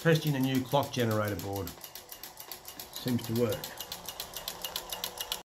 testing a new clock generator board. Seems to work.